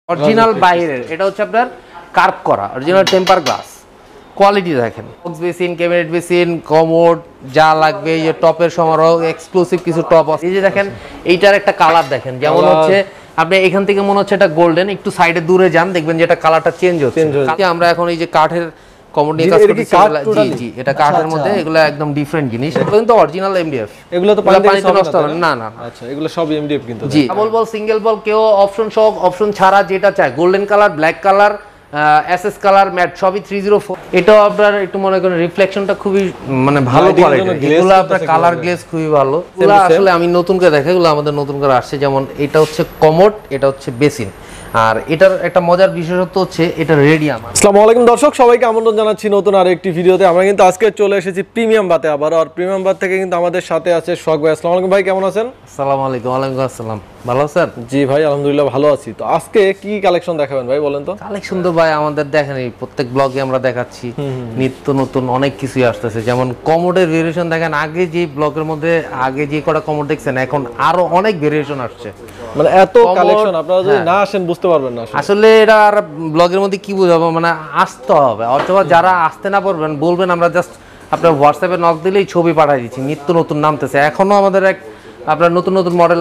Original বাইরের এটা হচ্ছে আপনার কার্ভ করা অরিজিনাল টেম্পার গ্লাস কোয়ালিটি দেখেন box basin cabinet basin commode যা লাগবে এই যে টপের সমারোহ এক্সক্লুসিভ কিছু টপ আছে এই যে দেখেন এইটার একটা কালার দেখেন যেমন হচ্ছে আপনি এখান থেকে মনে হচ্ছে এটা গোল্ডেন একটু সাইডে দূরে যান দেখবেন যে এটা কালারটা চেঞ্জ হচ্ছে আমরা এখন এই যে কাঠের কমোড নিয়ে কাজ করতেছি জি জি এটা কাঠের মধ্যে এগুলো একদম ডিফারেন্ট জিনিস এগুলো কিন্তু অরিজিনাল এমডিএফ এগুলো তো পানিতে নষ্ট হবে না না আচ্ছা এগুলো সব এমডিএফ কিন্তু জি ডাবল বল সিঙ্গেল বল কেউ অপশন সহ অপশন ছাড়া যেটা চায় golden colour black colour SS colour matte সবই 304 এটাও আপনার একটু মনে করেন রিফ্লেকশনটা খুবই মানে ভালো কোয়ালিটি এগুলো আপনার কালার গ্লেজ খুবই ভালো এগুলো আসলে আমি নতুন করে দেখাই এগুলো আমাদের নতুন করে আসছে যেমন এটা হচ্ছে কমোড এটা হচ্ছে বেসিন আর এটার একটা মজার বিশেষত্ব হচ্ছে এটা রেডিয়াম। আসসালামু আলাইকুম দর্শক সবাইকে আমন্ত্রণ জানাচ্ছি নতুন আরেকটি ভিডিওতে। আমরা কিন্তু আজকে চলে এসেছি প্রিমিয়াম বাতে আবার আর প্রিমিয়াম বাত থেকে কিন্তু আমাদের সাথে আছে সোহাগ ভাই। আসসালামু আলাইকুম ভাই, কেমন আছেন? আসসালামু আলাইকুম। ওয়ালাইকুম আসসালাম। ভালো আছেন? জি ভাই আলহামদুলিল্লাহ ভালো আছি। তো আজকে কি কালেকশন দেখাবেন ভাই বলেন তো? কালেকশন তো ভাই আমাদের দেখেন এই প্রত্যেক ব্লগে আমরা দেখাচ্ছি নিত্য নতুন অনেক কিছুই আসতেছে যেমন কমোডের ভেরিয়েশন দেখেন আগে যে ব্লগের মধ্যে আগে যে কটা কমোড দেখছেন এখন আরো অনেক ভেরিয়েশন আসছে মানে এত কালেকশন আপনারা যদি না আসেন বুঝতে পারবেন না আসলে এটা আর ব্লগের মধ্যে কি বুঝাবো মানে আসতে হবে অথবা যারা আসতে না পারবেন বলবেন আমরা জাস্ট আপনার হোয়াটসঅ্যাপে নক দিলেই ছবি পাঠিয়ে দিচ্ছি নিত্য নতুন নামতেছে এখনো আমাদের এক আপনার নতুন নতুন মডেল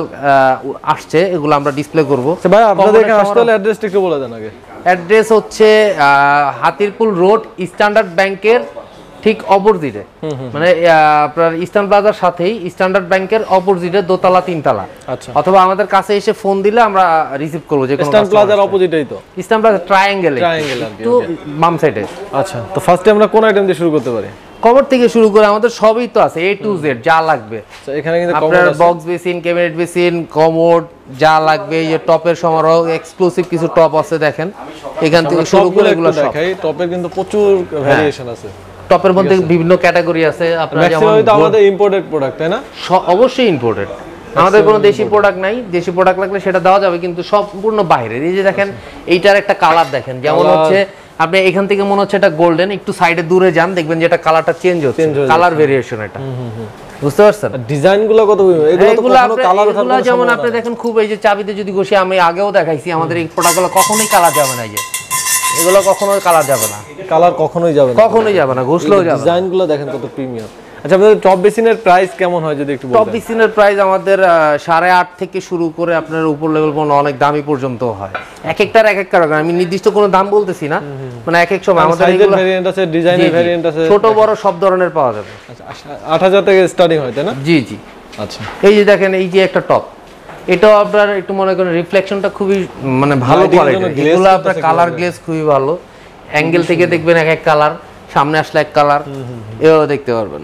আসছে এগুলো আমরা ডিসপ্লে করব। ভাই আপনাদের এখানে আসলে অ্যাড্রেসটা একটু বলে দেন আগে। অ্যাড্রেস হচ্ছে হাতিরপুল রোড স্ট্যান্ডার্ড ব্যাংকের ঠিক অপোজিটে মানে আপনার ইস্টার্ন প্লাজার সাথেই স্ট্যান্ডার্ড ব্যাংকের অপোজিটে দোতলা তিনতলা আচ্ছা অথবা আমাদের কাছে এসে ফোন দিলে আমরা রিসিভ করব যে কোনো ইস্টার্ন প্লাজার অপোজিটেই তো ইস্টার্ন প্লাজা ট্রায়াঙ্গেলে তো বাম সাইডে। আচ্ছা তো ফার্স্টে আমরা কোন আইটেম দিয়ে শুরু করতে পারি? কভার থেকে শুরু করে আমাদের সবই তো আছে A to Z যা লাগবে এখানে কিন্তু আপনার box basin cabinet basin commode যা লাগবে এই যে টপের সমারোহ এক্সক্লুসিভ কিছু টপ আছে দেখেন এখান থেকে শুরু করে এগুলো সব দেখাই। টপের কিন্তু প্রচুর ভেরিয়েশন আছে টপের মধ্যে বিভিন্ন ক্যাটাগরি আছে আপনার যেমন ম্যাক্সিমাম আমাদের ইম্পোর্টেড প্রোডাক্ট তাই না? অবশ্যই ইম্পোর্টেড আমাদের কোনো দেশি প্রোডাক্ট নাই দেশি প্রোডাক্ট লাগলে সেটা দেওয়া যাবে কিন্তু সম্পূর্ণ বাইরের। এই যে দেখেন এইটার একটা কালার দেখেন যেমন হচ্ছে আপনি এখান থেকে মনে হচ্ছে এটা গোল্ডেন একটু সাইডে দূরে যান দেখবেন যে এটা কালারটা চেঞ্জ হচ্ছে কালার ভেরিয়েশন এটা বুঝতে পারছেন? ডিজাইনগুলো কত এগুলো তো কোনো কালার ওঠার কোনো যেমন আপনি দেখেন খুব এই যে চাবিতে যদি ঘষি আমি আগেও দেখাইছি আমাদের এই প্রোডাক্টগুলো কখনোই কালার যাবে না এই যে এগুলো কখনোই কালার যাবে না কালার কখনোই যাবে না ঘষলেও যাবে না। ডিজাইনগুলো দেখেন কত প্রিমিয়াম। আচ্ছা আপনাদের টপ বেসিনের প্রাইস কেমন হয় যদি একটু বলেন? টপ বেসিনের প্রাইস আমাদের 8.5 থেকে শুরু করে আপনার উপর লেভেল পর্যন্ত অনেক দামি পর্যন্ত হয় এক একটার এক এক কারণ আমি নির্দিষ্ট কোনো দাম বলতেছি না মানে এক এক সময় আমাদের সাইজের ভেরিয়েন্ট আছে ডিজাইনের ভেরিয়েন্ট আছে ছোট বড় সব ধরনের পাওয়া যাবে। আচ্ছা 8000 থেকে স্টার্টিং হয় তাই না? জি জি আচ্ছা এই যে দেখেন এই যে একটা টপ এটাও আপনার একটু মনে করেন রিফ্লেকশনটা খুবই মানে ভালো কোয়ালিটি এগুলো আপনার কালার গ্লেজ খুবই ভালো অ্যাঙ্গেল থেকে দেখবেন এক এক কালার সামনে আসলে এক কালার এও দেখতে পারবেন।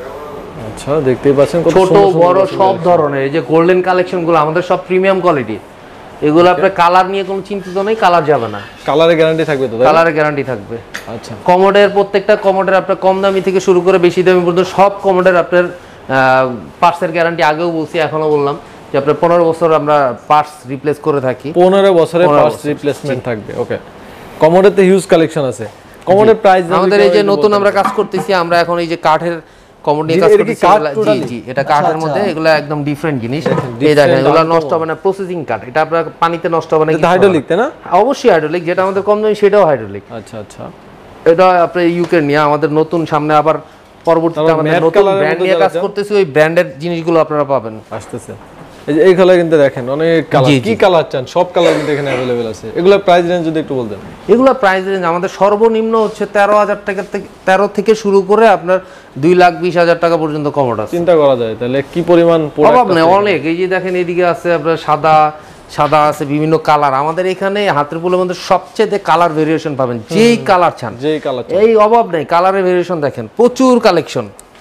আচ্ছা দেখতেই পাচ্ছেন কত ছোট বড় সব ধরনের এই যে গোল্ডেন কালেকশনগুলো আমাদের সব প্রিমিয়াম কোয়ালিটি এগুলো আপনার কালার নিয়ে কোনো চিন্তিত নেই কালার যাবে না কালারে গ্যারান্টি থাকবে তো? কালারে গ্যারান্টি থাকবে। আচ্ছা কমোডের প্রত্যেকটা কমোডের আপনার কম দামি থেকে শুরু করে বেশি দামি পর্যন্ত সব কমোডের আপনার পার্টসের গ্যারান্টি আগেও বলছি এখনো বললাম যে আপনার 15 বছর আমরা পার্টস রিপ্লেস করে থাকি 15 বছরের পার্টস রিপ্লেসমেন্ট থাকবে। ওকে কমোডের তো হিউজ কালেকশন আছে। কমোডের প্রাইস আমাদের এই যে নতুন আমরা কাজ করতেছি আমরা এখন এই যে কাঠের কমোড নিয়ে কাজ করতেছি জি জি এটা কাঠের মধ্যে এগুলো একদম ডিফারেন্ট জিনিস এই দেখেন এগুলো নষ্ট হবে না প্রসেসিং কাঠ এটা আপনার পানিতে নষ্ট হবে না এটা হাইড্রোলিক তাই না? অবশ্যই হাইড্রোলিক যেটা আমাদের কম দামি সেটাও হাইড্রোলিক। আচ্ছা আচ্ছা এটা আপনার ইউকে নিয়ে আমাদের নতুন সামনে আবার পরবর্তীতে আমাদের নতুন ব্র্যান্ড নিয়ে কাজ করতেছি ওই ব্র্যান্ডের জিনিসগুলো আপনারা পাবেন আসতেছে। এই কালার কিন্তু দেখেন অনেক কালার কি কালার চান সব কালার কিন্তু এখানে अवेलेबल আছে। এগুলা প্রাইস রেঞ্জ যদি একটু বলতেন? এগুলা প্রাইস রেঞ্জ আমাদের সর্বনিম্ন হচ্ছে 13000 টাকা থেকে 13 থেকে শুরু করে আপনার 2,20,000 টাকা পর্যন্ত কমোড আছে। চিন্তা করা যায় তাহলে কি পরিমাণ প্রোডাক্ট আছে অনেক। এই যে দেখেন এদিকে আছে আপনার সাদা আছে বিভিন্ন কালার আমাদের এখানে হাতিরপুলের মধ্যে সবচেয়ে কালার ভেরিয়েশন পাবেন যেই কালার চান যেই কালার এই অভাব নেই কালারের ভেরিয়েশন দেখেন প্রচুর কালেকশন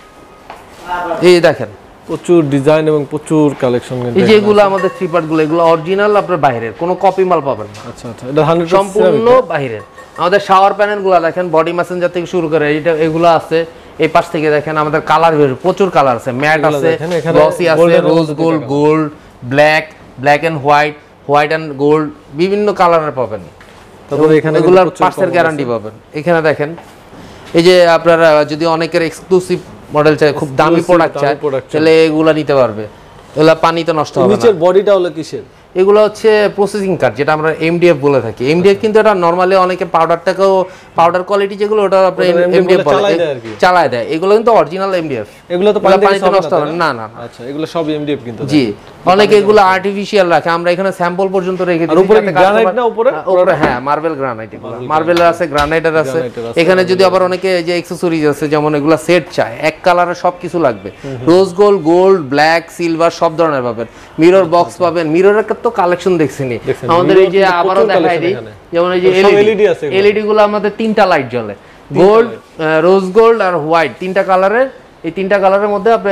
এই দেখেন প্রচুর ডিজাইন এবং প্রচুর কালেকশন এই যেগুলো আমাদের থ্রি পার্ট গুলো এগুলো অরিজিনাল আপনার বাইরের কোনো কপি মাল পাবেন না। আচ্ছা আচ্ছা এটা 100% সম্পূর্ণ বাইরের। আমাদের শাওয়ার প্যানেল গুলো দেখেন বডি ম্যাসেঞ্জার থেকে শুরু করে এটা এগুলো আছে এই পাশ থেকে দেখেন আমাদের কালার প্রচুর কালার আছে ম্যাট আছে গ্লসি আছে rose gold black and white and gold বিভিন্ন কালারের পাবেন। তারপর এখানে এগুলোর পার্টসের গ্যারান্টি পাবেন। এখানে দেখেন এই যে আপনারা যদি অনেকের এক্সক্লুসিভ মডেল চাই খুব দামি প্রোডাক্ট চাই তাহলে এগুলা নিতে পারবে এগুলা পানিতে নষ্ট হবে না। নিচের বডিটা হলো কিসের? এগুলো হচ্ছে প্রসেসিং কার্ড, যেটা আমরা এমডিএফ বলে থাকি। এমডিএফ কিন্তু এটা নরমালি অনেকে পাউডারটাকেও পাউডার কোয়ালিটি যেগুলো ওটা আপনি এমডিএফ বলে চালায় দেয়, এগুলো কিন্তু অরিজিনাল এমডিএফ। এগুলো তো পানিতে নষ্ট হবে না। না আচ্ছা, এগুলো সব এমডিএফ কিন্তু। জি, অনেকে এগুলো আর্টিফিশিয়াল রাখে, আমরা এখানে স্যাম্পল পর্যন্ত রেখে দিই। উপরে গ্রানাইট না উপরে? উপরে হ্যাঁ মার্বেল গ্রানাইট, এগুলো মার্বেলের আছে, গ্রানাইটের আছে। এখানে যদি আবার অনেকে যে অ্যাকসেসরিজ আছে, যেমন এগুলো সেট চায়, এক কালারের সবকিছু লাগবে, rose gold, gold, black, silver সব ধরনের পাবেন। মিরর বক্স পাবেন, মিররের তো কালেকশন দেখছেনই আমাদের। এই যে আবারও দেখাই দিই, যেমন এই যে এলইডি গুলো আমাদের তিনটা লাইট জ্বলে, গোল্ড, রোজ গোল্ড আর হোয়াইট, তিনটা কালারের। এই তিনটা কালারের মধ্যে আপনি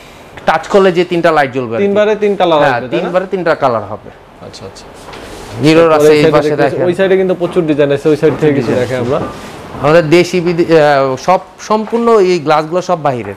টাচ করলে যে তিনটা লাইট জ্বলবে, তিনবারে তিন কালার হবে। তিনবারে তিনটা কালার হবে। আচ্ছা আচ্ছা, মিরর আছে এই পাশে দেখেন। ওই সাইডে কিন্তু প্রচুর ডিজাইন আছে, ওই সাইড থেকে কিছু দেখে আমরা। আমাদের দেশি সব সম্পূর্ণ এই গ্লাসগুলো সব বাইরের।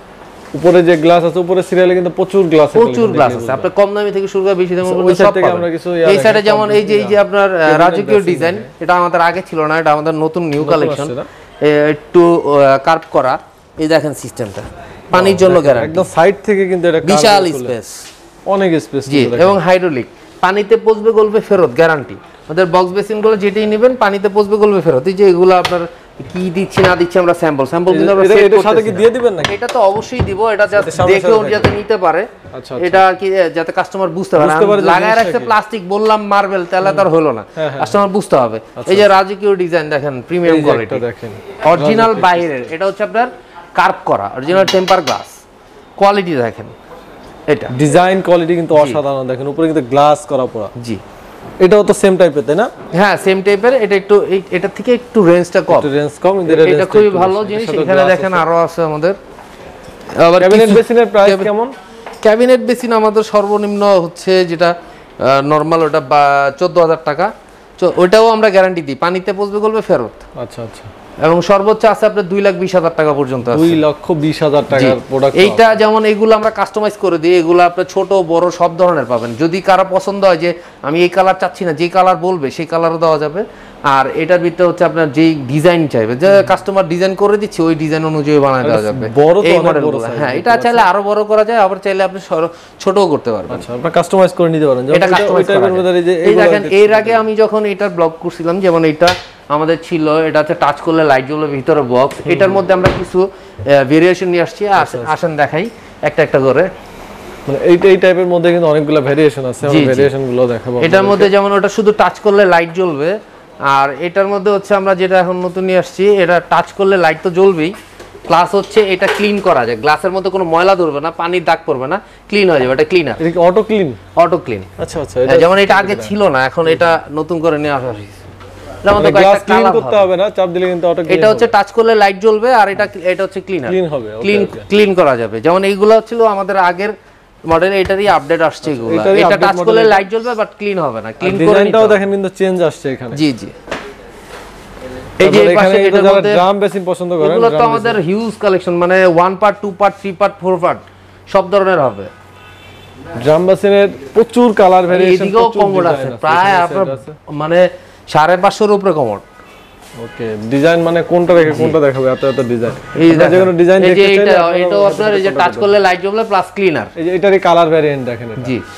উপরে যে গ্লাস আছে, উপরে সিরিয়ালে কিন্তু প্রচুর গ্লাস আছে। আপনি কম দামি থেকে শুরু করে বেশি দামি পর্যন্ত সব পাবেন। এই সাইডে যেমন এই যে আপনার রাজকীয় ডিজাইন, এটা আমাদের আগে ছিল না, এটা আমাদের নতুন নিউ কালেকশন, একটু কার্ভ করা। এই দেখেন সিস্টেমটা, পানির জন্য গ্যারান্টি, একদম সাইড থেকে কিন্তু এটা বিশাল স্পেস, অনেক স্পেস। জি, এবং হাইড্রোলিক, পানিতে পচবে গলবে ফেরত গ্যারান্টি। আমাদের বক্স বেসিন গুলো যেটাই নেবেন পানিতে পচবে গলবে ফেরত। এই যে এগুলো আপনার কি দিচ্ছি না দিচ্ছি আমরা স্যাম্পল কিন্তু আমরা সেট করতে সাথে কি দিয়ে দিবেন না? এটা তো অবশ্যই দিব, এটা জাস্ট দেখেও যাতে নিতে পারে। আচ্ছা, এটা কি যাতে কাস্টমার বুঝতে পারে। লাগায় রাখছে প্লাস্টিক, বললাম মার্বেল, তাহলে তার হলো না, কাস্টমার বুঝতে হবে। এই যে রাজকীয় ডিজাইন দেখেন, প্রিমিয়াম কোয়ালিটি দেখেন, অরিজিনাল বাইরের। এটা হচ্ছে আপনার কার্ভ করা অরিজিনাল টেম্পার গ্লাস, কোয়ালিটি দেখেন। এটা ডিজাইন কোয়ালিটি কিন্তু অসাধারণ দেখেন, উপরে কিন্তু গ্লাস করা পুরো। জি, এটাও তো সেম টাইপের তাই না? হ্যাঁ সেম টাইপের। এটা একটু এটা থেকে একটু রেঞ্জটা কম, এটা খুবই ভালো জিনিস। এখানে দেখেন আরো আছে আমাদের। আবার ক্যাবিনেট বেসিনের প্রাইস কেমন? ক্যাবিনেট বেসিন আমাদের সর্বনিম্ন হচ্ছে যেটা নরমাল, ওটা 14,000 টাকা। ওইটাও আমরা গ্যারান্টি দিই, পানিতে পচবে গলবে ফেরত। আচ্ছা আচ্ছা, এবং সর্বোচ্চ আছে আপনার 2,20,000 টাকা পর্যন্ত আছে। 2,20,000 টাকার প্রোডাক্ট। এইটা যেমন এইগুলো আমরা কাস্টমাইজ করে দিই, এগুলো আপনার ছোট বড় সব ধরনের পাবেন। যদি কারো পছন্দ হয় যে আমি এই কালার চাচ্ছি না, যে কালার বলবে সেই কালারও দেওয়া যাবে। আর এটার ভিতরে হচ্ছে আপনার যেই ডিজাইন চাইবে, যে কাস্টমার ডিজাইন করে দিচ্ছে ওই ডিজাইন অনুযায়ী বানায় দেওয়া যাবে। এই মডেলগুলো হ্যাঁ, এটা চাইলে আরো বড় করা যায়, আবার চাইলে আপনি ছোটও করতে পারবেন। আচ্ছা, আপনি কাস্টমাইজ করে নিতে পারেন। এটা কাস্টমাইজ করা যায়। এই দেখেন, এর আগে আমি যখন এটার ব্লগ করছিলাম, যেমন এটা আমাদের ছিল, এটাতে টাচ করলে লাইট জ্বলবে, ভিতরে বক্স। এটার মধ্যে আমরা কিছু ভেরিয়েশন নিয়ে আসছি, আসেন দেখাই একটা একটা করে। মানে এই টাইপের মধ্যে কিন্তু অনেকগুলো ভেরিয়েশন আছে, আমরা ভেরিয়েশনগুলো দেখাবো। এটার মধ্যে যেমন ওটা শুধু টাচ করলে লাইট জ্বলবে, আর এটার মধ্যে হচ্ছে আমরা যেটা এখন নতুন নিয়ে আসছি, এটা টাচ করলে লাইট তো জ্বলবেই, প্লাস হচ্ছে এটা ক্লিন করা যায়, গ্লাসের মধ্যে কোনো ময়লা ধরবে না, পানির দাগ পড়বে না, ক্লিন হয়ে যাবে। এটা ক্লিনার, এটা কি অটো ক্লিন? Auto clean. আচ্ছা আচ্ছা, যেমন এটা আগে ছিল না, এখন এটা নতুন করে নিয়ে আসা হয়েছে। গ্লাস ক্লিন করতে হবে না, চাপ দিলে কিন্তু অটো ক্লিন। এটা হচ্ছে টাচ করলে লাইট জ্বলবে, আর এটা হচ্ছে ক্লিনার, ক্লিন হবে, ক্লিন করা যাবে। যেমন এইগুলো ছিল আমাদের আগের মডেল, এটারই আপডেট আসছে এগুলো। এটা টাচ করলে লাইট জ্বলবে বাট ক্লিন হবে না, ক্লিন করে নিতে ডিজাইনটাও দেখেন কিন্তু চেঞ্জ আসছে এখানে। জি জি, এই যে পাশে এটার মধ্যে ড্রাম বেসিন পছন্দ করেন, এগুলো তো আমাদের হিউজ কালেকশন, মানে 1 পার্ট 2 পার্ট 3 পার্ট 4 পার্ট সব ধরনের হবে। ড্রাম বেসিনের প্রচুর কালার ভেরিয়েশন, এদিকেও কমোড আছে, প্রায় আপনার মানে 550 এর উপরে কমোড। ওকে, ডিজাইন মানে কোনটা রেখে কোনটা দেখাবে, এত এত ডিজাইন। এই যে কোনো ডিজাইন দেখতে চাইলে এটাও আপনার এই যে টাচ করলে লাইট জ্বলবে প্লাস ক্লিনার। এই যে এটারই কালার ভেরিয়েন্ট দেখেন এটা। জি,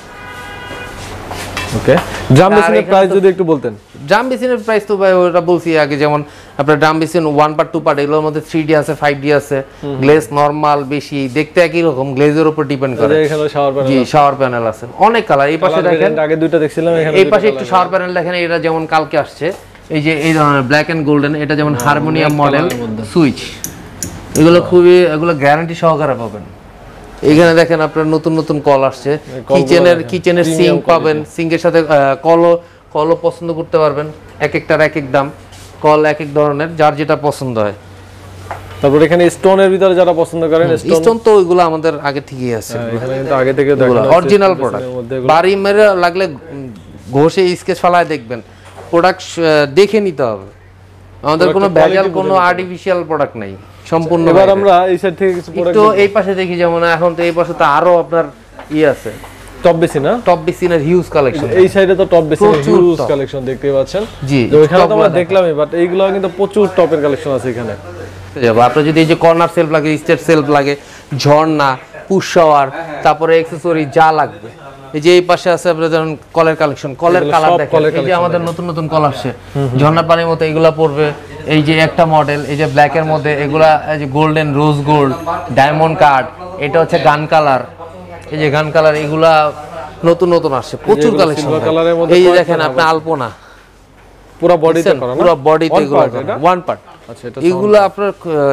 ওকে। ড্রাম বেসিনের প্রাইস যদি একটু বলতেন। ড্রাম বেসিনের প্রাইস তো ভাই ওটা বলছি আগে, যেমন আপনার ড্রাম বেসিন 1 পার্ট 2 পার্ট, এগুলোর মধ্যে 3D আছে 5D আছে, গ্লেজ নরমাল বেশি, দেখতে একই রকম, গ্লেজের উপর ডিপেন্ড করে। এখানে শাওয়ার প্যানেল, জি শাওয়ার প্যানেল আছে অনেক কালার। এই পাশে দেখেন, আগে দুটো দেখছিলাম, এখানে এই পাশে একটু শাওয়ার প্যানেল দেখেন, এটা যেমন কালকে আসছে, এই যে এই ধরনের ব্ল্যাক এন্ড গোল্ডেন, এটা যেমন হারমোনিয়াম মডেল সুইচ, এগুলো খুবই, এগুলো গ্যারান্টি সহকারে পাবেন। এখানে দেখেন আপনার নতুন নতুন কল আসছে, কিচেনের সিঙ্ক পাবেন, সিঙ্কের সাথে কলও পছন্দ করতে পারবেন, এক একটার এক এক দাম, কল এক এক ধরনের, যার যেটা পছন্দ হয়। তারপর এখানে স্টোনের ভিতরে যারা পছন্দ করেন, স্টোন তো ওইগুলো আমাদের আগে থেকেই আছে, এখানে কিন্তু আগে থেকে দেখুন অরিজিনাল প্রোডাক্ট। বাড়ি মেরে লাগলে ঘষে স্কেচ ফলায় দেখবেন, প্রোডাক্ট দেখে নিতে হবে। আমাদের কোনো ভেজাল, কোনো আর্টিফিশিয়াল প্রোডাক্ট নাই, সম্পূর্ণ। এবার আমরা এই সাইড থেকে কিছু প্রোডাক্ট, তো এই পাশে দেখি, যেমন এখন তো এই পাশে তো আরো আপনার আছে, টপ বেসিন না, টপ বেসিনের হিউজ কালেকশন। এই সাইডে তো টপ বেসিনের হিউজ কালেকশন দেখতে পাচ্ছেন। জি, তো এখানে তো আমরা দেখলামই, বাট এইগুলো কিন্তু প্রচুর টপের কালেকশন আছে এখানে। আপনার যদি এই যে কর্নার সেলফ লাগে, স্টেট সেলফ লাগে, ঝর্ণা, পুশ শাওয়ার, তারপরে অ্যাকসেসরি যা লাগবে এই যে এই পাশে আছে আপনাদের যেমন কলের কালেকশন, কলের কালার দেখেন, এই যে আমাদের নতুন নতুন কল আসছে ঝর্ণার পানির মতো, এগুলা পড়বে। এই যে একটা মডেল, এই যে ব্ল্যাক এর মধ্যে এগুলা, এই যে golden rose gold, diamond cut, এটা হচ্ছে গান কালার, এই যে গান কালার, এগুলা নতুন নতুন আসছে, প্রচুর কালেকশন। এই যে দেখেন আপনি আলপনা পুরো বডিতে করা না, পুরো বডিতে এগুলো ওয়ান পার্ট। আচ্ছা, এটা এগুলো আপনার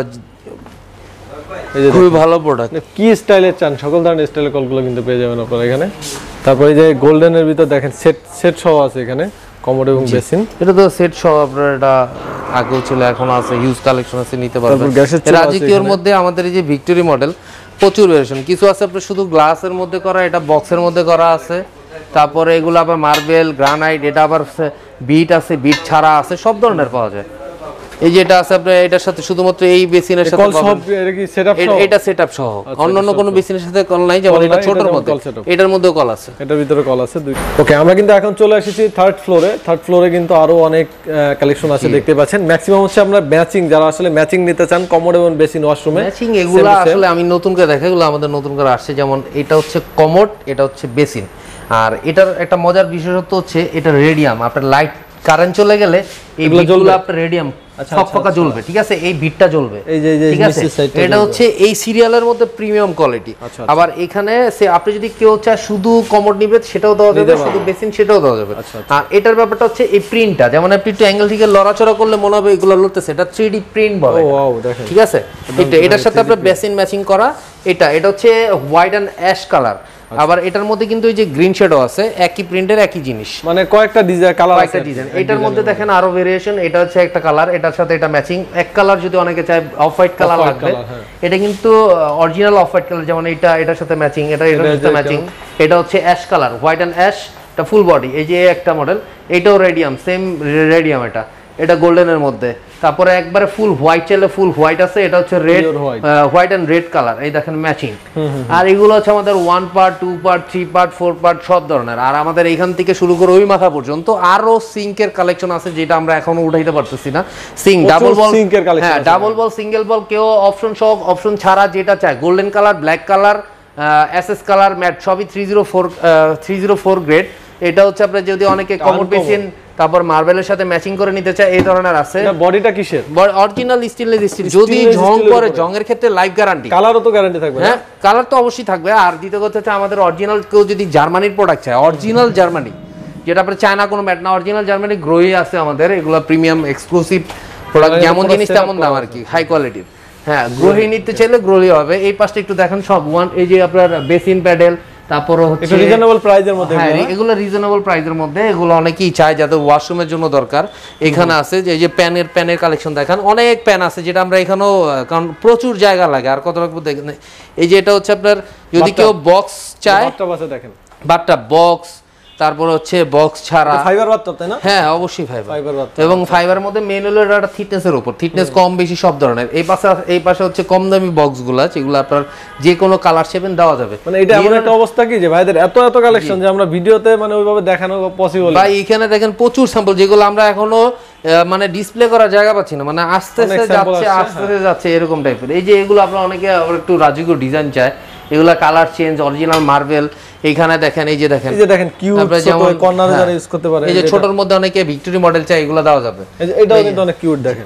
খুবই ভালো প্রোডাক্ট। কি স্টাইলের চান সকল ধরনের স্টাইলের কলগুলো কিন্তু পেয়ে যাবেন আপনারা এখানে। তারপরে এই যে গোল্ডেনের ভিতর দেখেন সেট সহ আছে এখানে, কমোড এবং বেসিন। এটা তো সেট সহ আপনার, এটা আগেও ছিল এখনো আছে, হিউজ কালেকশন আছে, নিতে পারবেন। রাজকীয়র মধ্যে আমাদের এই যে ভিক্টোরি মডেল প্রচুর ভেরিয়েশন, কিছু আছে আপনার শুধু গ্লাসের মধ্যে করা, এটা বক্সের মধ্যে করা আছে। তারপরে এগুলো আবার মার্বেল, গ্রানাইট, এটা আবার বিট আছে, বিট ছাড়া আছে, সব ধরনের পাওয়া যায়। এই যে এটা আছে আপনার, এটার সাথে শুধুমাত্র এই বেসিনের সাথে এটা সেটআপ সহ, অন্যান্য কোনো বেসিনের সাথে কল নাই, যেমন এটা ছোটর মধ্যে, এটার মধ্যেও কল আছে, এটার ভিতরে কল আছে দুই। ওকে, আমরা কিন্তু এখন চলে এসেছি থার্ড ফ্লোরে কিন্তু আরো অনেক কালেকশন আছে দেখতে পাচ্ছেন। ম্যাক্সিমাম হচ্ছে আমরা ম্যাচিং, যারা আসলে ম্যাচিং নিতে চান কমোড এবং বেসিন ওয়াশরুমে ম্যাচিং, এগুলো আসলে আমি নতুন করে দেখাই, এগুলো আমাদের নতুন করে আসছে। যেমন এটা হচ্ছে কমোড, এটা হচ্ছে বেসিন। আর এটার একটা মজার বিশেষত্ব হচ্ছে এটা রেডিয়াম, আপনার লাইট কারেন্ট চলে গেলে এই বিটগুলো আপনার রেডিয়াম ফকফকা জ্বলবে, ঠিক আছে, এই বিটটা জ্বলবে, ঠিক আছে। এটা হচ্ছে এই সিরিয়ালের মধ্যে প্রিমিয়াম কোয়ালিটি। আবার এখানে আপনি যদি কেউ চায় শুধু কমোড নিবে সেটাও দেওয়া যাবে, শুধু বেসিন সেটাও দেওয়া যাবে। আর এটার ব্যাপারটা হচ্ছে এই প্রিন্টটা, যেমন আপনি একটু অ্যাঙ্গেল থেকে লড়াচড়া করলে মনে হবে এগুলো লড়তেছে, এটা 3D প্রিন্ট বলে, ঠিক আছে। এটার সাথে আপনার বেসিন ম্যাচিং করা, এটা হচ্ছে হোয়াইট এন্ড অ্যাশ কালার। আবার এটার মধ্যে কিন্তু এই যে গ্রিন শেডও আছে, একই প্রিন্টের একই জিনিস, মানে কয়েকটা ডিজাইন কালার আছে, কয়েকটা ডিজাইন। এটার মধ্যে দেখেন আরো ভেরিয়েশন, এটা হচ্ছে একটা কালার, এটার সাথে এটা ম্যাচিং। এক কালার যদি অনেকে চায় অফ হোয়াইট কালার লাগবে, এটা কিন্তু অরিজিনাল অফ হোয়াইট কালার, যেমন এটার সাথে ম্যাচিং, এটার সাথে ম্যাচিং। এটা হচ্ছে ash colour, white and ash, এটা ফুল বডি। এই যে একটা মডেল, এটাও রেডিয়াম, সেম রেডিয়াম, এটা গোল্ডেনের মধ্যে। তারপরে একবারে ফুল হোয়াইট চাইলে ফুল হোয়াইট আছে, এটা হচ্ছে red, white and red colour, এই দেখেন ম্যাচিং। আর এগুলো হচ্ছে আমাদের 1 পার্ট, 2 পার্ট, 3 পার্ট, 4 পার্ট সব ধরনের। আর আমাদের এইখান থেকে শুরু করে ওই মাথা পর্যন্ত আরো সিঙ্কের কালেকশন আছে, যেটা আমরা এখনো উঠাইতে পারতেছি না। সিঙ্ক ডাবল বল, হ্যাঁ ডাবল বল, সিঙ্গেল বল, কেউ অপশন সহ অপশন ছাড়া যেটা চায়, golden colour, black colour, SS colour, matte, সবই 304 গ্রেড। এটা হচ্ছে আপনার যদি অনেকে কমোড বেসিন তারপর মার্বেলের সাথে ম্যাচিং করে নিতে চায়, এই ধরনের আছে। বডিটা কিসের? অরিজিনাল স্টেনলেস স্টিল, যদি ঝং করে জংয়ের ক্ষেত্রে লাইফ গ্যারান্টি। কালারও তো গ্যারান্টি থাকবে? হ্যাঁ, কালার তো অবশ্যই থাকবে। আর দ্বিতীয় কথা হচ্ছে আমাদের অরিজিনাল, কেউ যদি জার্মানির প্রোডাক্ট চায়, অরিজিনাল জার্মানি, যেটা আপনার চায়না কোনো ম্যাট না, অরিজিনাল জার্মানি গ্রোই আছে আমাদের, এগুলো প্রিমিয়াম এক্সক্লুসিভ প্রোডাক্ট, যেমন জিনিস তেমন দাম আর কি, হাই কোয়ালিটির। হ্যাঁ, গ্রোহি নিতে চাইলে গ্রোহি হবে। এই পাশটা একটু দেখেন, সব ওয়ান, এই যে আপনার বেসিন প্যাডেল, তারপর হচ্ছে রিজনেবল প্রাইসের মধ্যে। হ্যাঁ, এগুলো রিজনেবল প্রাইসের মধ্যে, এগুলো অনেকেই চায় যাদের ওয়াশরুমের জন্য দরকার। এখানে আছে যে এই যে প্যানের কালেকশন দেখেন, অনেক প্যান আছে, যেটা আমরা এখানেও, কারণ প্রচুর জায়গা লাগে। আর কত রাখবো দেখেন, এই যে এটা হচ্ছে আপনার যদি কেউ বক্স চায়, দেখেন বাটটা বক্স, তারপর হচ্ছে বক্স ছাড়া ফাইবার বাথটব, তাই না? হ্যাঁ, অবশ্যই ফাইবার বাথটব। এবং ফাইবার মধ্যে মেন হলো এটা থিকনেসের উপর, থিকনেস কম বেশি সব ধরনের। এই পাশে হচ্ছে কম দামি বক্সগুলো, যেগুলো আপনার যে কোনো কালার শেপেন দেওয়া যাবে। মানে এটা এমন একটা অবস্থা কি যে ভাইদের এত কালেকশন যে আমরা ভিডিওতে মানে ওইভাবে দেখানো পসিবল না। ভাই এখানে দেখেন প্রচুর স্যাম্পল, যেগুলো আমরা এখনো মানে ডিসপ্লে করার জায়গা পাচ্ছি না, মানে আস্তে যাচ্ছে এরকম টাইপের। এই যে এগুলো আপনারা অনেকে একটু রাজকীয় ডিজাইন চায়, এগুলা কালার চেঞ্জ, অরিজিনাল মার্বেল। এইখানে দেখেন, এই যে দেখেন কিউট ছোট কর্নারে যারা ইউজ করতে পারে, এই যে ছোটর মধ্যে অনেকে ভিক্টোরি মডেল চায়, এগুলো দেওয়া যাবে। এটাও কিন্তু অনেক কিউট দেখেন।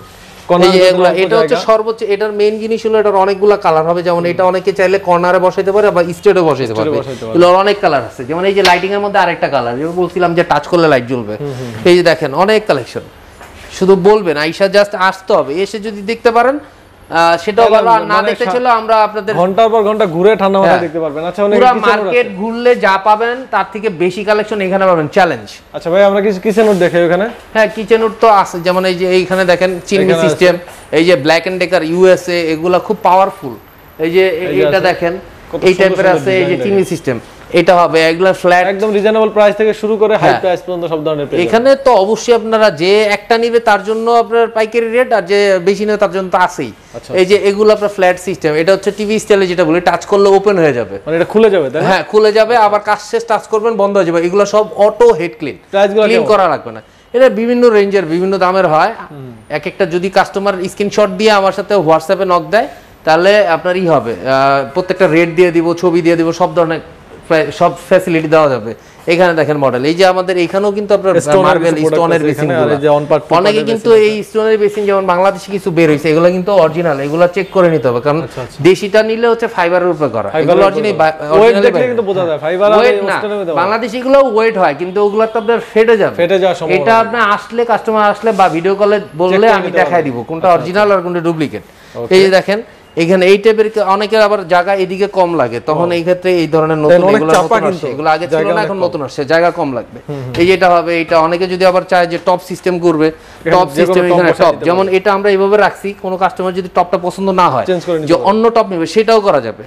এটা হচ্ছে সর্বোচ্চ, এটার মেইন জিনিস হলো এটার অনেকগুলো কালার হবে। যেমন এটা অনেকে চাইলে কর্নারে বসাইতে পারে বা স্ট্রেটে বসাইতে পারবে, এগুলোর অনেক কালার আছে। যেমন এই যে লাইটিং এর মধ্যে আরেকটা কালার, যেটা বলছিলাম যে টাচ করলে লাইট জ্বলবে। এই যে দেখেন অনেক কালেকশন, শুধু বলবেন আইসা জাস্ট আসতে হবে, এসে যদি দেখতে পারেন সেটাও ভালো। আর না দেখতে ছিল আমরা আপনাদের ঘন্টার পর ঘন্টা ঘুরে ঠান্ডা মাথায় দেখতে পারবেন। আচ্ছা, পুরো মার্কেট ঘুরলে যা পাবেন তার থেকে বেশি কালেকশন এখানে পাবেন, চ্যালেঞ্জ। আচ্ছা ভাই, আমরা কিছু কিচেন উড দেখাই ওখানে। হ্যাঁ, কিচেন উড তো আছে, যেমন এই যে এইখানে দেখেন চিমনি সিস্টেম, এই যে ব্ল্যাক এন্ড ডেকার ইউএসএ, এগুলা খুব পাওয়ারফুল। এই যে এটা দেখেন এই টাইপের আছে, এই যে চিমনি সিস্টেম, এটা হবে এগুলা ফ্ল্যাট, একদম রিজনেবল প্রাইস থেকে শুরু করে হাই প্রাইস পর্যন্ত সব ধরনের পেয়ে এখানে। তো অবশ্যই আপনারা যে একটা নিবে তার জন্য আপনার পাইকারি রেট, আর যে বেশি নেবে তার জন্য তো আছেই। এই যে এগুলো আপনার ফ্ল্যাট সিস্টেম, এটা হচ্ছে টিভি স্টাইলে, যেটা বলি টাচ করলে ওপেন হয়ে যাবে, মানে এটা খুলে যাবে, তাই না? হ্যাঁ, খুলে যাবে, আবার কাজ শেষ টাচ করবেন বন্ধ হয়ে যাবে। এগুলো সব অটো হেড ক্লিন, ক্লিন করা লাগবে না। এটা বিভিন্ন রেঞ্জের বিভিন্ন দামের হয়। এক একটা যদি কাস্টমার স্ক্রিনশট দিয়ে আমার সাথে হোয়াটসঅ্যাপে নক দেয়, তাহলে আপনার হবে, প্রত্যেকটা রেট দিয়ে দিব, ছবি দিয়ে দিব, সব ধরনের সব ফ্যাসিলিটি দেওয়া যাবে। এখানে দেখেন মডেল, এই যে আমাদের এখানেও কিন্তু আপনার মার্বেল স্টোনের বেসিন, অনেকে কিন্তু এই স্টোনের বেসিন যেমন বাংলাদেশে কিছু বের হইছে এগুলো কিন্তু অরিজিনাল, এগুলো চেক করে নিতে হবে, কারণ দেশিটা নিলে হচ্ছে ফাইবারের উপরে করা, এগুলো অরিজিনাল কিন্তু বোঝা যায় ফাইবার আর স্টোনের মধ্যে। বাংলাদেশে এগুলো ওয়েট হয় কিন্তু ওগুলো তো আপনার ফেটে যাবে, এটা আপনি আসলে কাস্টমার আসলে বা ভিডিও কলে বললে আমি দেখাই দিব কোনটা অরিজিনাল আর কোনটা ডুপ্লিকেট। এই যে দেখেন এখানে এই টাইপের, অনেকের আবার জায়গা এদিকে কম লাগে, তখন এই ক্ষেত্রে এই ধরনের নতুন এগুলো আগে ছিল না, এখন নতুন আসছে, জায়গা কম লাগবে। এই যেটা হবে, এটা অনেকে যদি আবার চায় যে টপ সিস্টেম করবে, টপ সিস্টেম এখানে টপ, যেমন এটা আমরা এইভাবে রাখছি, কোনো কাস্টমার যদি টপটা পছন্দ না হয় যে অন্য টপ নেবে সেটাও করা যাবে,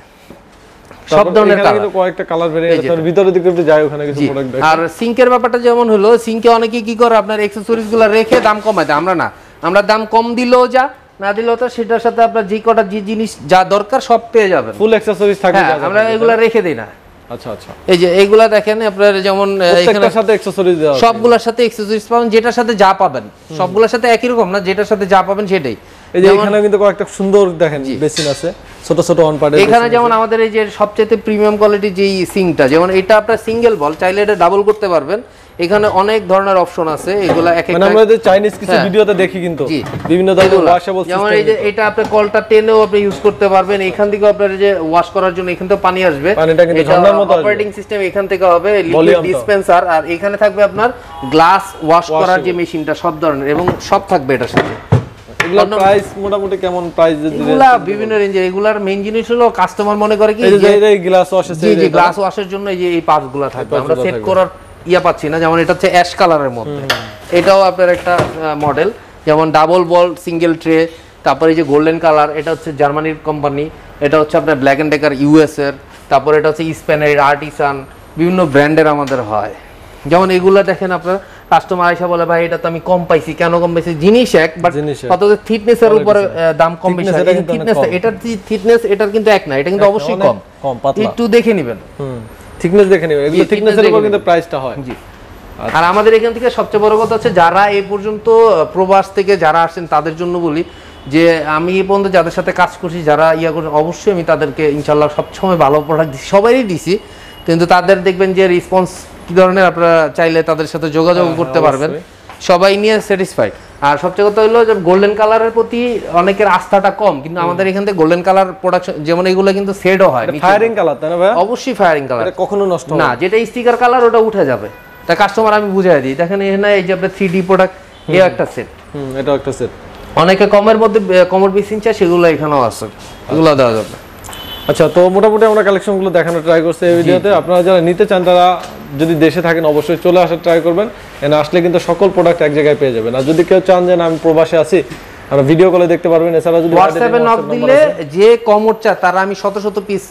সব ধরনের কালার, কয়েকটা কালার ভেরিয়েন্ট আছে ভিতরে দিকে একটু যায়, ওখানে কিছু প্রোডাক্ট দেখেন। আর সিঙ্কের ব্যাপারটা যেমন হলো, সিঙ্কে অনেকে কি করে আপনার অ্যাকসেসরিজগুলো রেখে দাম কমায় দেয়, আমরা না, আমরা দাম কম দিলেও যা না দিলেও তো সেটার সাথে আপনার যে কটা যে জিনিস যা দরকার সব পেয়ে যাবেন, ফুল অ্যাকসেসরিজ থাকে, আমরা এগুলা রেখে দেই না। আচ্ছা আচ্ছা, এই যে এইগুলা দেখেন আপনার যেমন প্রত্যেকটার সাথে অ্যাকসেসরিজ দেওয়া আছে, সবগুলোর সাথে অ্যাকসেসরিজ পাবেন, যেটার সাথে যা পাবেন সবগুলোর সাথে একই রকম না, যেটার সাথে যা পাবেন সেটাই। এই যে এখানে কিন্তু কয়েকটা সুন্দর দেখেন বেসিন আছে, ছোট ছোট অন পার্টের। এখানে যেমন আমাদের এই যে সবচেয়ে প্রিমিয়াম কোয়ালিটি যেই সিঙ্কটা, যেমন এটা আপনার সিঙ্গেল বল, চাইলে এটা ডাবল করতে পারবেন, এখানে অনেক ধরনের অপশন আছে, এগুলা এক একটা মানে আমরা যে চাইনিজ কিছু ভিডিওতে দেখি কিন্তু বিভিন্ন ধরনের ওয়াশেবল সিস্টেম, যেমন এই যে এটা আপনি কলটা টেনেও আপনি ইউজ করতে পারবেন, এখান থেকে আপনার যে ওয়াশ করার জন্য এখান থেকে পানি আসবে, পানিটা কিন্তু ঠান্ডার মতো আসবে, অপারেটিং সিস্টেম এখান থেকে হবে, লিকুইড ডিসপেন্সার, আর এখানে থাকবে আপনার গ্লাস ওয়াশ করার যে মেশিনটা, সব ধরনের এবং সব থাকবে এটার সাথে। এগুলা প্রাইস মোটামুটি কেমন প্রাইস দিবেন? এগুলা বিভিন্ন রেঞ্জের, এগুলার মেইন জিনিস হলো কাস্টমার মনে করে কি যে এই গ্লাস ওয়াশ আছে, জি গ্লাস ওয়াশের জন্য এই যে এই পার্টসগুলো থাকবে, আমরা সেট করার ইয়া পাচ্ছি না, যেমন এটা হচ্ছে অ্যাশ কালারের মধ্যে, এটাও আপনার একটা মডেল, যেমন ডাবল বল সিঙ্গেল ট্রে, তারপরে এই যে গোল্ডেন কালার, এটা হচ্ছে জার্মানির কোম্পানি, এটা হচ্ছে আপনার ব্ল্যাক এন্ড ডেকার ইউএস এর, তারপরে এটা হচ্ছে স্প্যানের আর্টিসান, বিভিন্ন ব্র্যান্ডের আমাদের হয়। যেমন এগুলা দেখেন আপনার কাস্টমার আইসা বলে ভাই এটা তো আমি কম পাইছি, কেন কম পাইছি, জিনিস এক, বাট কত থিকনেস এর উপরে দাম কম বেশি, থিকনেস এটার থিকনেস এটার কিন্তু এক না, এটা কিন্তু অবশ্যই কম, একটু দেখে নেবেন, থিকনেস দেখে নেবেন, এগুলো থিকনেসের উপর কিন্তু প্রাইসটা হয়। জি। আর আমাদের এখান থেকে সবচেয়ে বড় কথা হচ্ছে যারা এই পর্যন্ত প্রবাস থেকে যারা আসেন তাদের জন্য বলি যে আমি এই পর্যন্ত যাদের সাথে কাজ করছি, যারা ইয়া করছেন, অবশ্যই আমি তাদেরকে ইনশাআল্লাহ সবসময় ভালো প্রোডাক্ট দিচ্ছি, সবারই দিছি, কিন্তু তাদের দেখবেন যে রেসপন্স কি ধরনের, আপনারা চাইলে তাদের সাথে যোগাযোগ করতে পারবেন, সবাই নিয়ে স্যাটিসফাইড। আর সবচেয়ে কথা হলো যে গোল্ডেন কালারের প্রতি অনেকের আস্থাটা কম, কিন্তু আমাদের এখান থেকে গোল্ডেন কালার প্রোডাকশন, যেমন এগুলো কিন্তু শেডও হয়, ফায়ারিং কালার, তাই না ভাই? অবশ্যই ফায়ারিং কালার, এটা কখনো নষ্ট হবে না, যেটা স্টিকার কালার ওটা উঠে যাবে, তা কাস্টমার আমি বুঝাই দিই। দেখেন এখানে এই যে আপনার 3D প্রোডাক্ট, এই একটা সেট, এটাও একটা সেট, অনেকে কমের মধ্যে কমর বেসিন চায়, সেগুলো এখানেও আছে, এগুলো দেওয়া যাবে। আচ্ছা, তো মোটামুটি আমরা কালেকশনগুলো দেখানোর ট্রাই করছি এই ভিডিওতে। আপনারা যারা নিতে চান তারা যদি দেশে থাকেন অবশ্যই চলে আসার ট্রাই করবেন, এখানে আসলে কিন্তু সকল প্রোডাক্ট এক জায়গায় পেয়ে যাবেন। আর যদি কেউ চান যে আমি প্রবাসে আছি, আমরা ভিডিও কলে দেখতে পারবেন, এছাড়া যদি হোয়াটসঅ্যাপে নক দিলে যে কমর চায় তারা আমি শত শত পিস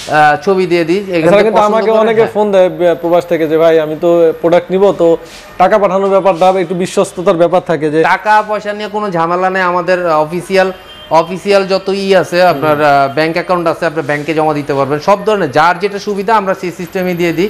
ছবি দিয়ে দিই। এখানে কিন্তু আমাকে অনেকে ফোন দেয় প্রবাস থেকে যে ভাই আমি তো প্রোডাক্ট নিব, তো টাকা পাঠানোর ব্যাপারটা একটু বিশ্বস্ততার ব্যাপার থাকে, যে টাকা পয়সা নিয়ে কোনো ঝামেলা নেই, আমাদের অফিসিয়াল যত আছে আপনার ব্যাংক অ্যাকাউন্ট আছে, আপনি ব্যাংকে জমা দিতে পারবেন, সব ধরনের যার যেটা সুবিধা আমরা সেই সিস্টেমে দিয়ে দিই,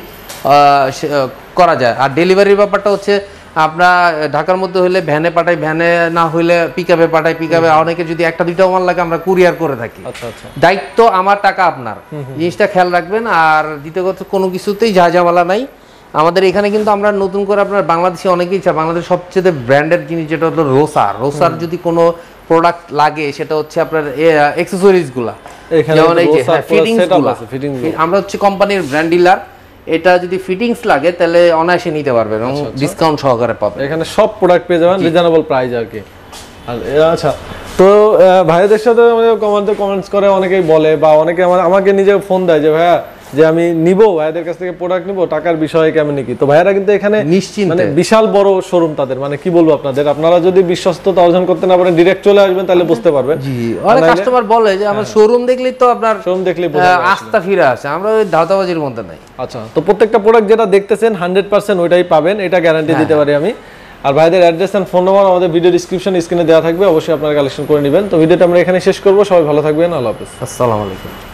করা যায়। আর ডেলিভারির ব্যাপারটা হচ্ছে আমরা ঢাকার মধ্যে হলে ভ্যানে পাঠাই, ভ্যানে না হলে পিকআপে পাঠাই, পিকআপে অনেকে যদি একটা দুইটা মাল লাগে আমরা কুরিয়ার করে থাকি। দায়িত্ব আমার, টাকা আপনার, জিনিসটা খেয়াল রাখবেন। আর দ্বিতীয় কথা কোনো কিছুতেই ঝামেলা নাই। আমাদের এখানে কিন্তু আমরা নতুন করে আপনার বাংলাদেশে অনেকেই চায়, বাংলাদেশের সবচেয়ে ব্র্যান্ডেড জিনিস যেটা হলো রোসার যদি কোনো প্রোডাক্ট লাগে সেটা হচ্ছে আপনার অ্যাকসেসরিজ গুলা, যেমন এই যে ফিটিংস গুলা, আমরা হচ্ছে কোম্পানির ব্র্যান্ড ডিলার, এটা যদি ফিটিংস লাগে তাহলে অনায়াসে নিতে পারবেন এবং ডিসকাউন্ট সহকারে পাবেন। এখানে সব প্রোডাক্ট পেয়ে যাবেন রিজনেবল প্রাইস আর কি। আচ্ছা, তো ভাইদের সাথে কমেন্টস করে অনেকেই বলে, বা অনেকে আমাকে নিজে ফোন দেয় যে ভাইয়া যে আমি নিব, ভাইদের কাছ থেকে প্রোডাক্ট নিব, টাকার বিষয়ে কেমন কি। তো ভাইয়ারা কিন্তু এখানে নিশ্চিন্ত, মানে বিশাল বড় শোরুম তাদের, মানে কি বলবো আপনাদের, আপনারা যদি বিশ্বস্ততা অর্জন করতে না পারেন ডিরেক্ট চলে আসবেন তাহলে বুঝতে পারবেন। জি, অনেক কাস্টমার বলে যে আমার শোরুম দেখলেই তো আপনার শোরুম দেখলেই আস্থা ফিরে আসে, আমরা ওই ধাওতাবাজির মধ্যে নাই। আচ্ছা, তো প্রত্যেকটা প্রোডাক্ট যেটা দেখতেছেন 100% ওইটাই পাবেন, এটা গ্যারান্টি দিতে পারি আমি। আর ভাইদের অ্যাড্রেস এন্ড ফোন নাম্বার আমাদের ভিডিও ডেসক্রিপশন স্ক্রিনে দেওয়া থাকবে, অবশ্যই আপনারা কালেকশন করে নেবেন। তো ভিডিওটা আমরা এখানে শেষ করব, সবাই ভালো থাকবেন, আল্লাহ হাফেজ, আসসালামু আলাইকুম।